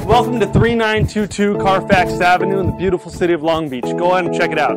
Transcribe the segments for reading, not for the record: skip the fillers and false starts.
Welcome to 3922 Carfax Avenue in the beautiful city of Long Beach. Go ahead and check it out.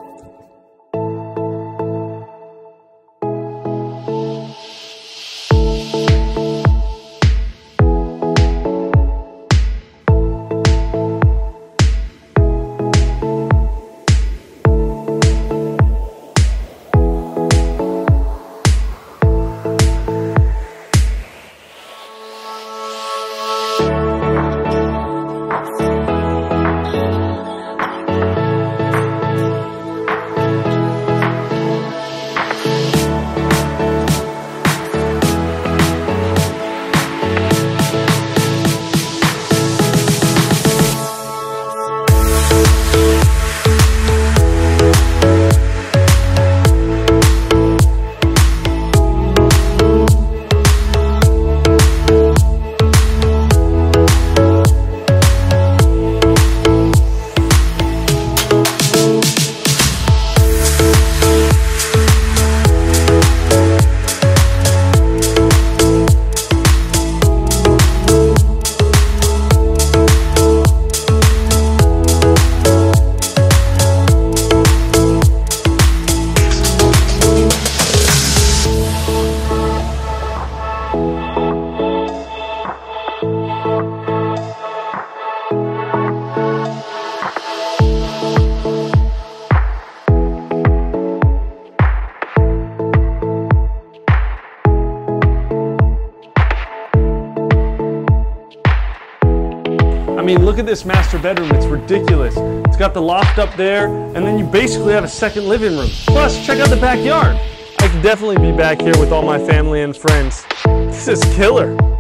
I mean, look at this master bedroom, it's ridiculous. It's got the loft up there, and then you basically have a second living room. Plus, check out the backyard. I could definitely be back here with all my family and friends. This is killer.